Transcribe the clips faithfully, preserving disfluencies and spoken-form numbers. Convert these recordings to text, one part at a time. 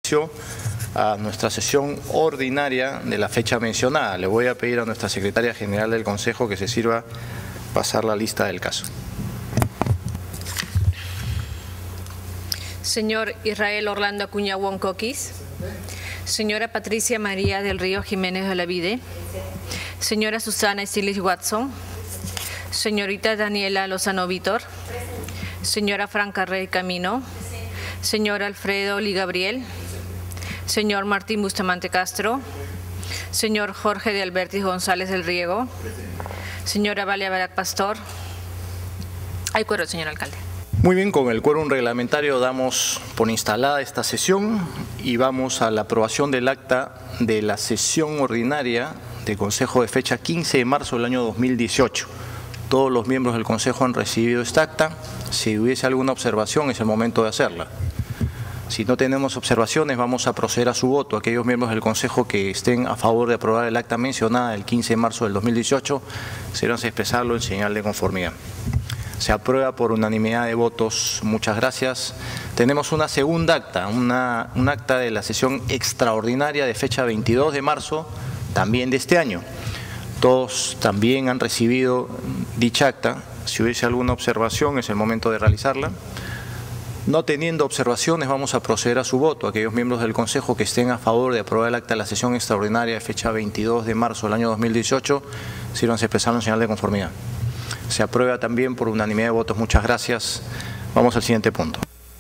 a nuestra sesión ordinaria de la fecha mencionada. Le voy a pedir a nuestra secretaria general del Consejo que se sirva pasar la lista del caso. Señor Israel Orlando Acuña Woncoquis. Señora Patricia María del Río Jiménez de la Vide. Señora Susana Estilis Watson. Señorita Daniela Lozano Vítor. Señora Franca Rey Camino. Señor Alfredo Lee Gabriel. Señor Martín Bustamante Castro. Señor Jorge de Albertis González del Riego. Señora Valia Barac Pastor. Hay quórum, señor alcalde. Muy bien, con el quórum reglamentario damos por instalada esta sesión y vamos a la aprobación del acta de la sesión ordinaria del Consejo de fecha quince de marzo del año dos mil dieciocho. Todos los miembros del Consejo han recibido esta acta. Si hubiese alguna observación, es el momento de hacerla. Si no tenemos observaciones, vamos a proceder a su voto. Aquellos miembros del Consejo que estén a favor de aprobar el acta mencionada del quince de marzo del dos mil dieciocho, serán a expresarlo en señal de conformidad. Se aprueba por unanimidad de votos. Muchas gracias. Tenemos una segunda acta, una, un acta de la sesión extraordinaria de fecha veintidós de marzo, también de este año. Todos también han recibido dicha acta. Si hubiese alguna observación, es el momento de realizarla. No teniendo observaciones, vamos a proceder a su voto. Aquellos miembros del Consejo que estén a favor de aprobar el acta de la sesión extraordinaria de fecha veintidós de marzo del año dos mil dieciocho, sirvan a expresarlo en señal de conformidad. Se aprueba también por unanimidad de votos. Muchas gracias. Vamos al siguiente punto.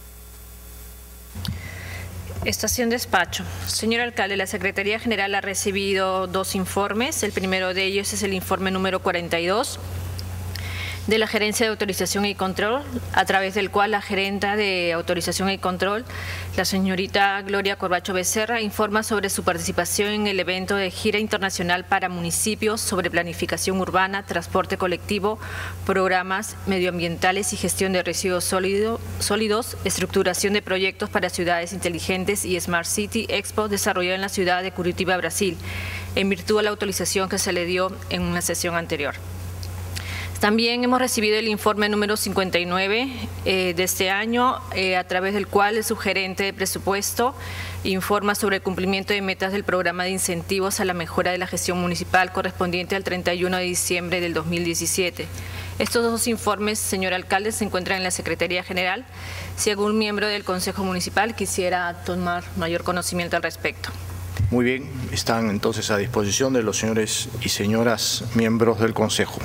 Estación despacho. Señor alcalde, la Secretaría General ha recibido dos informes. El primero de ellos es el informe número cuarenta y dos de la Gerencia de Autorización y Control, a través del cual la gerenta de Autorización y Control, la señorita Gloria Corbacho Becerra, informa sobre su participación en el evento de gira internacional para municipios sobre planificación urbana, transporte colectivo, programas medioambientales y gestión de residuos sólido, sólidos, estructuración de proyectos para ciudades inteligentes y Smart City Expo desarrollado en la ciudad de Curitiba, Brasil, en virtud de la autorización que se le dio en una sesión anterior. También hemos recibido el informe número cincuenta y nueve eh, de este año, eh, a través del cual el subgerente de presupuesto informa sobre el cumplimiento de metas del programa de incentivos a la mejora de la gestión municipal correspondiente al treinta y uno de diciembre del dos mil diecisiete. Estos dos informes, señor alcalde, se encuentran en la Secretaría General. Si algún miembro del Consejo Municipal quisiera tomar mayor conocimiento al respecto. Muy bien, están entonces a disposición de los señores y señoras miembros del Consejo.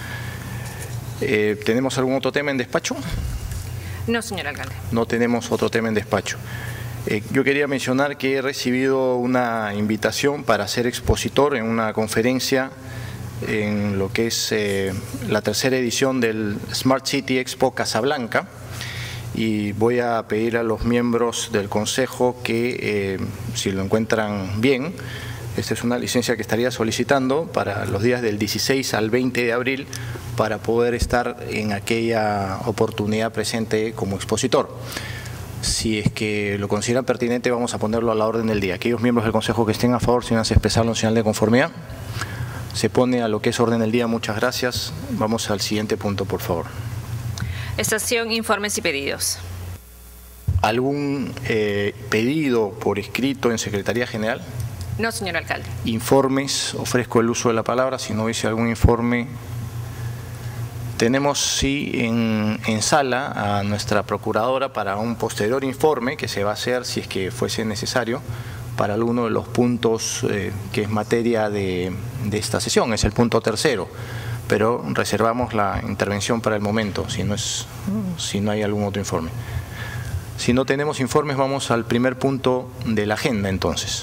Eh, ¿Tenemos algún otro tema en despacho? No, señor alcalde. No tenemos otro tema en despacho. Eh, yo quería mencionar que he recibido una invitación para ser expositor en una conferencia en lo que es eh, la tercera edición del Smart City Expo Casablanca, y voy a pedir a los miembros del Consejo que, eh, si lo encuentran bien, esta es una licencia que estaría solicitando para los días del dieciséis al veinte de abril para poder estar en aquella oportunidad presente como expositor. Si es que lo consideran pertinente, vamos a ponerlo a la orden del día. Aquellos miembros del Consejo que estén a favor, si van a expresarlo en señal de conformidad. Se pone a lo que es orden del día. Muchas gracias. Vamos al siguiente punto, por favor. Estación, informes y pedidos. ¿Algún eh, pedido por escrito en Secretaría General? No, señor alcalde. Informes, ofrezco el uso de la palabra. Si no hubiese algún informe, tenemos sí en, en sala a nuestra procuradora para un posterior informe que se va a hacer, si es que fuese necesario, para alguno de los puntos eh, que es materia de, de esta sesión, es el punto tercero, pero reservamos la intervención para el momento, si no, es, si no hay algún otro informe. Si no tenemos informes, vamos al primer punto de la agenda entonces.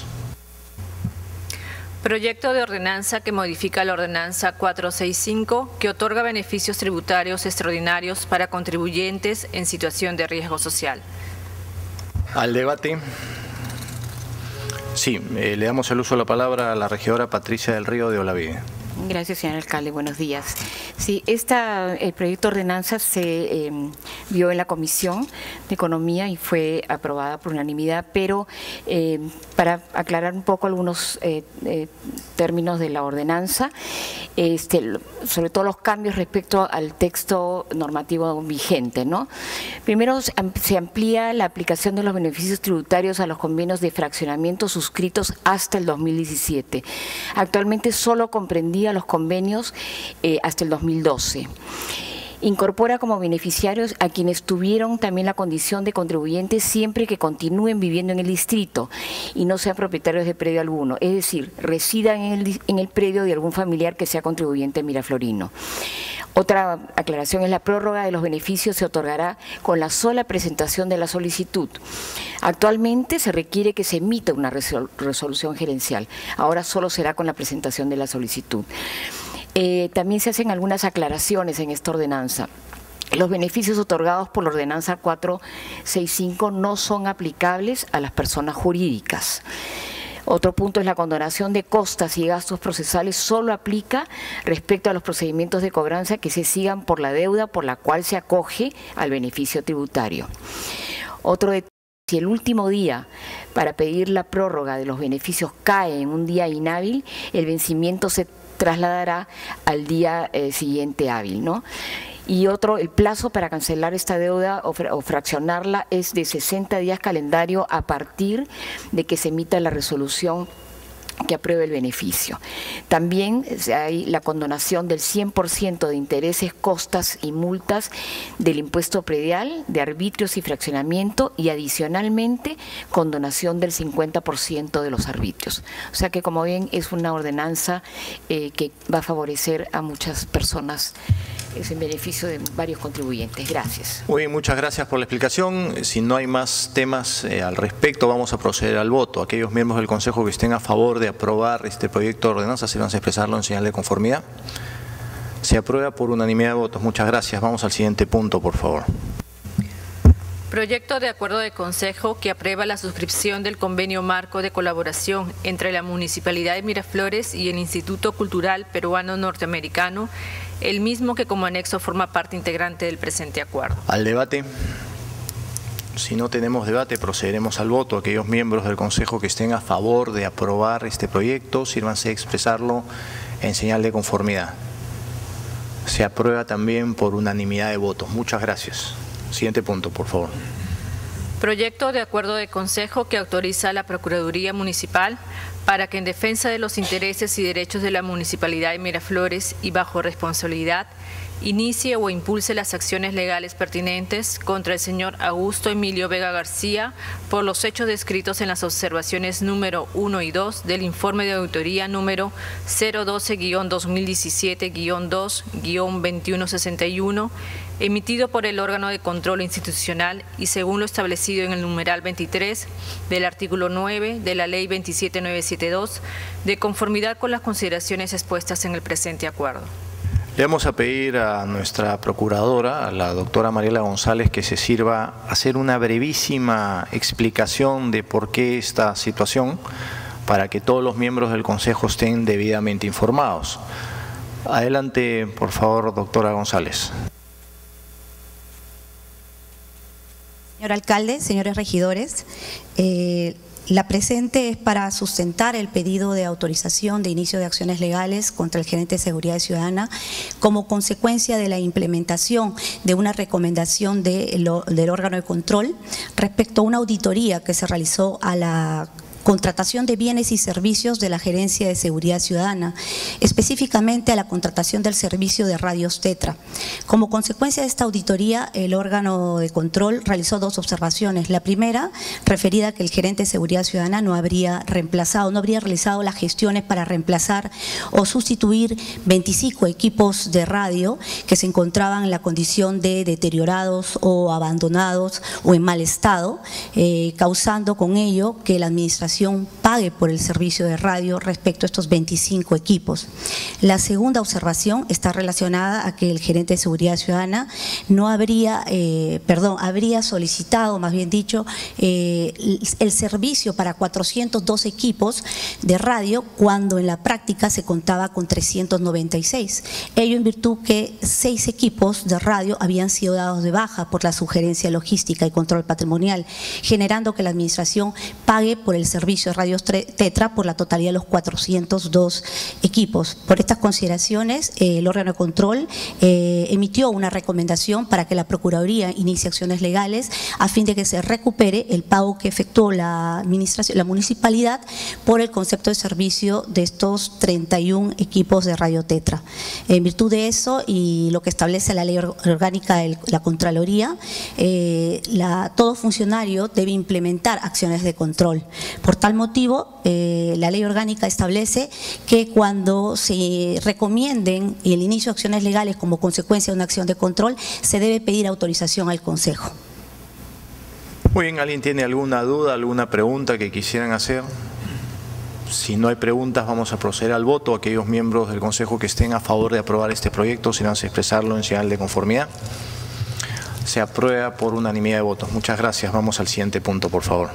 Proyecto de ordenanza que modifica la ordenanza cuatrocientos sesenta y cinco que otorga beneficios tributarios extraordinarios para contribuyentes en situación de riesgo social. Al debate. Sí, eh, le damos el uso de la palabra a la regidora Patricia del Río de Olavide. Gracias, señor alcalde. Buenos días. Sí, esta, el proyecto de ordenanza se eh, vio en la Comisión de Economía y fue aprobada por unanimidad, pero eh, para aclarar un poco algunos eh, eh, términos de la ordenanza, este, sobre todo los cambios respecto al texto normativo vigente, ¿no? Primero, se amplía la aplicación de los beneficios tributarios a los convenios de fraccionamiento suscritos hasta el dos mil diecisiete. Actualmente solo comprendía los convenios eh, hasta el dos mil doce. Incorpora como beneficiarios a quienes tuvieron también la condición de contribuyentes siempre que continúen viviendo en el distrito y no sean propietarios de predio alguno, es decir, residan en el, en el predio de algún familiar que sea contribuyente miraflorino. Otra aclaración es la prórroga de los beneficios se otorgará con la sola presentación de la solicitud. Actualmente se requiere que se emita una resolución gerencial, ahora solo será con la presentación de la solicitud. Eh, también se hacen algunas aclaraciones en esta ordenanza. Los beneficios otorgados por la ordenanza cuatrocientos sesenta y cinco no son aplicables a las personas jurídicas. Otro punto es la condonación de costas y gastos procesales solo aplica respecto a los procedimientos de cobranza que se sigan por la deuda por la cual se acoge al beneficio tributario. Otro detalle, si el último día para pedir la prórroga de los beneficios cae en un día inhábil, el vencimiento se trasladará al día eh, siguiente hábil, ¿no? Y otro, el plazo para cancelar esta deuda o, fra o fraccionarla es de sesenta días calendario a partir de que se emita la resolución que apruebe el beneficio. También hay la condonación del cien por ciento de intereses, costas y multas del impuesto predial, de arbitrios y fraccionamiento y adicionalmente condonación del cincuenta por ciento de los arbitrios. O sea que, como ven, es una ordenanza eh, que va a favorecer a muchas personas. Es en beneficio de varios contribuyentes. Gracias. Muy bien, muchas gracias por la explicación. Si no hay más temas eh, al respecto, vamos a proceder al voto. Aquellos miembros del Consejo que estén a favor de aprobar este proyecto de ordenanza, sírvanse a expresarlo en señal de conformidad. Se aprueba por unanimidad de votos. Muchas gracias. Vamos al siguiente punto, por favor. Proyecto de acuerdo de Consejo que aprueba la suscripción del convenio marco de colaboración entre la Municipalidad de Miraflores y el Instituto Cultural Peruano Norteamericano, el mismo que como anexo forma parte integrante del presente acuerdo. Al debate. Si no tenemos debate, procederemos al voto. Aquellos miembros del Consejo que estén a favor de aprobar este proyecto, sírvanse a expresarlo en señal de conformidad. Se aprueba también por unanimidad de votos. Muchas gracias. Siguiente punto, por favor. Proyecto de acuerdo de Consejo que autoriza a la Procuraduría Municipal para que en defensa de los intereses y derechos de la Municipalidad de Miraflores y bajo responsabilidad, inicie o impulse las acciones legales pertinentes contra el señor Augusto Emilio Vega García por los hechos descritos en las observaciones número uno y dos del informe de auditoría número cero doce guión dos mil diecisiete guión dos guión veintiuno sesenta y uno, emitido por el órgano de control institucional y según lo establecido en el numeral veintitrés del artículo nueve de la ley veintisiete mil novecientos setenta y dos, de conformidad con las consideraciones expuestas en el presente acuerdo. Le vamos a pedir a nuestra procuradora, a la doctora Mariela González, que se sirva a hacer una brevísima explicación de por qué esta situación, para que todos los miembros del Consejo estén debidamente informados. Adelante, por favor, doctora González. Señor alcalde, señores regidores, eh, la presente es para sustentar el pedido de autorización de inicio de acciones legales contra el gerente de Seguridad Ciudadana como consecuencia de la implementación de una recomendación de lo, del órgano de control respecto a una auditoría que se realizó a la contratación de bienes y servicios de la Gerencia de Seguridad Ciudadana, específicamente a la contratación del servicio de radios Tetra. Como consecuencia de esta auditoría, el órgano de control realizó dos observaciones. La primera, referida a que el gerente de Seguridad Ciudadana no habría reemplazado, no habría realizado las gestiones para reemplazar o sustituir veinticinco equipos de radio que se encontraban en la condición de deteriorados o abandonados o en mal estado, eh, causando con ello que la administración administración pague por el servicio de radio respecto a estos veinticinco equipos. La segunda observación está relacionada a que el gerente de Seguridad Ciudadana no habría, eh, perdón, habría solicitado, más bien dicho, eh, el servicio para cuatrocientos dos equipos de radio cuando en la práctica se contaba con trescientos noventa y seis. Ello en virtud que seis equipos de radio habían sido dados de baja por la sugerencia logística y control patrimonial, generando que la administración pague por el servicio de radios Tetra por la totalidad de los cuatrocientos dos equipos. Por estas consideraciones, eh, el órgano de control eh, emitió una recomendación para que la Procuraduría inicie acciones legales a fin de que se recupere el pago que efectuó la administración, la municipalidad por el concepto de servicio de estos treinta y un equipos de radio Tetra. En virtud de eso y lo que establece la ley orgánica de la Contraloría, eh, la, todo funcionario debe implementar acciones de control. Por tal motivo, eh, la ley orgánica establece que cuando se recomienden el inicio de acciones legales como consecuencia de una acción de control, se debe pedir autorización al Consejo. Muy bien, ¿alguien tiene alguna duda, alguna pregunta que quisieran hacer? Si no hay preguntas, vamos a proceder al voto. Aquellos miembros del Consejo que estén a favor de aprobar este proyecto, si no se expresarlo en señal de conformidad. Se aprueba por unanimidad de votos. Muchas gracias. Vamos al siguiente punto, por favor.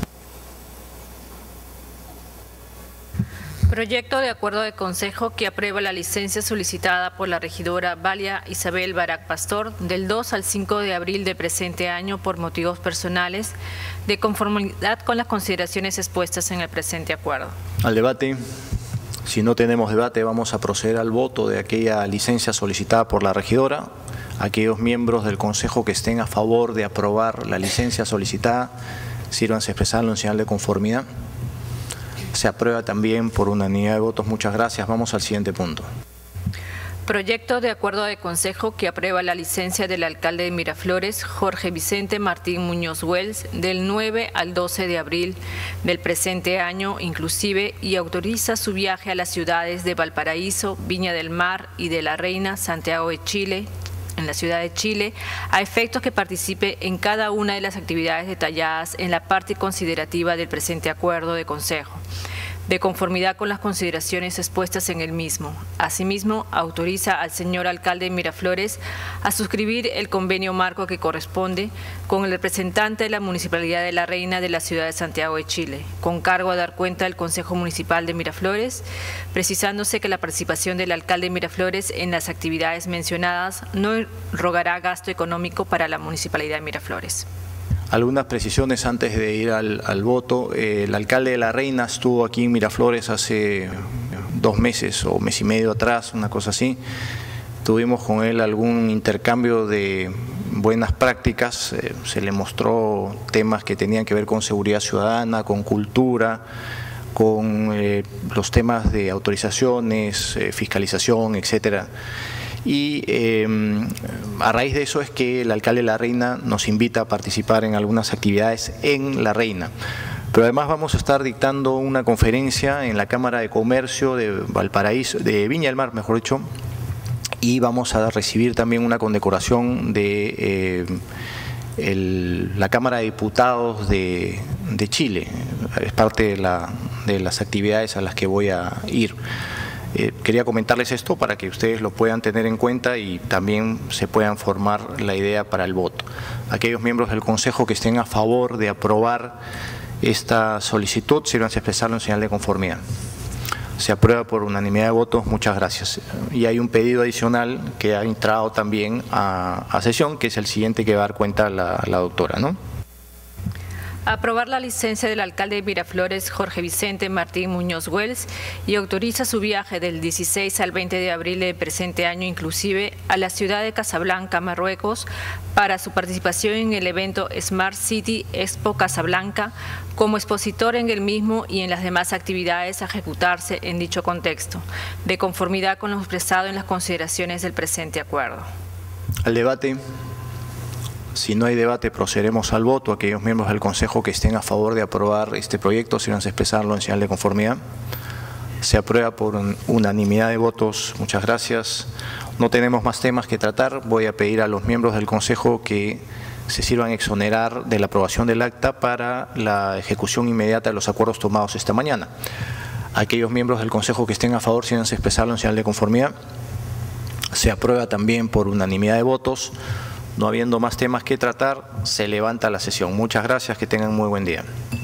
Proyecto de acuerdo de Consejo que aprueba la licencia solicitada por la regidora Valia Isabel Barak Pastor del dos al cinco de abril del presente año por motivos personales, de conformidad con las consideraciones expuestas en el presente acuerdo. Al debate. Si no tenemos debate, vamos a proceder al voto de aquella licencia solicitada por la regidora. Aquellos miembros del Consejo que estén a favor de aprobar la licencia solicitada, sírvanse a expresarlo en señal de conformidad. Se aprueba también por unanimidad de votos. Muchas gracias. Vamos al siguiente punto. Proyecto de acuerdo de Consejo que aprueba la licencia del alcalde de Miraflores, Jorge Vicente Martín Muñoz Wells, del nueve al doce de abril del presente año inclusive, y autoriza su viaje a las ciudades de Valparaíso, Viña del Mar y de la Reina, Santiago de Chile, en la ciudad de Chile, a efectos que participe en cada una de las actividades detalladas en la parte considerativa del presente acuerdo de Consejo, de conformidad con las consideraciones expuestas en el mismo. Asimismo, autoriza al señor alcalde de Miraflores a suscribir el convenio marco que corresponde con el representante de la Municipalidad de la Reina de la ciudad de Santiago de Chile, con cargo a dar cuenta del Consejo Municipal de Miraflores, precisándose que la participación del alcalde de Miraflores en las actividades mencionadas no rogará gasto económico para la Municipalidad de Miraflores. Algunas precisiones antes de ir al, al voto. Eh, el alcalde de la Reina estuvo aquí en Miraflores hace dos meses o mes y medio atrás, una cosa así. Tuvimos con él algún intercambio de buenas prácticas, eh, se le mostró temas que tenían que ver con seguridad ciudadana, con cultura, con eh, los temas de autorizaciones, eh, fiscalización, etcétera. Y eh, a raíz de eso es que el alcalde de la Reina nos invita a participar en algunas actividades en la Reina. Pero además vamos a estar dictando una conferencia en la Cámara de Comercio de Valparaíso, de Viña del Mar, mejor dicho, y vamos a recibir también una condecoración de eh, el, la Cámara de Diputados de, de Chile. Es parte de, la, de las actividades a las que voy a ir. Eh, quería comentarles esto para que ustedes lo puedan tener en cuenta y también se puedan formar la idea para el voto. Aquellos miembros del Consejo que estén a favor de aprobar esta solicitud, sírvanse a expresarlo en señal de conformidad. Se aprueba por unanimidad de votos. Muchas gracias. Y hay un pedido adicional que ha entrado también a, a sesión, que es el siguiente que va a dar cuenta la, la doctora, ¿no? Aprobar la licencia del alcalde de Miraflores, Jorge Vicente Martín Muñoz Wells, y autoriza su viaje del dieciséis al veinte de abril del presente año inclusive a la ciudad de Casablanca, Marruecos, para su participación en el evento Smart City Expo Casablanca, como expositor en el mismo y en las demás actividades a ejecutarse en dicho contexto, de conformidad con lo expresado en las consideraciones del presente acuerdo. Al debate. Si no hay debate, procederemos al voto. Aquellos miembros del Consejo que estén a favor de aprobar este proyecto, si van a expresarlo en señal de conformidad. Se aprueba por unanimidad de votos. Muchas gracias. No tenemos más temas que tratar. Voy a pedir a los miembros del Consejo que se sirvan exonerar de la aprobación del acta para la ejecución inmediata de los acuerdos tomados esta mañana. Aquellos miembros del Consejo que estén a favor, síganse expresarlo en señal de conformidad. Se aprueba también por unanimidad de votos. No habiendo más temas que tratar, se levanta la sesión. Muchas gracias, que tengan muy buen día.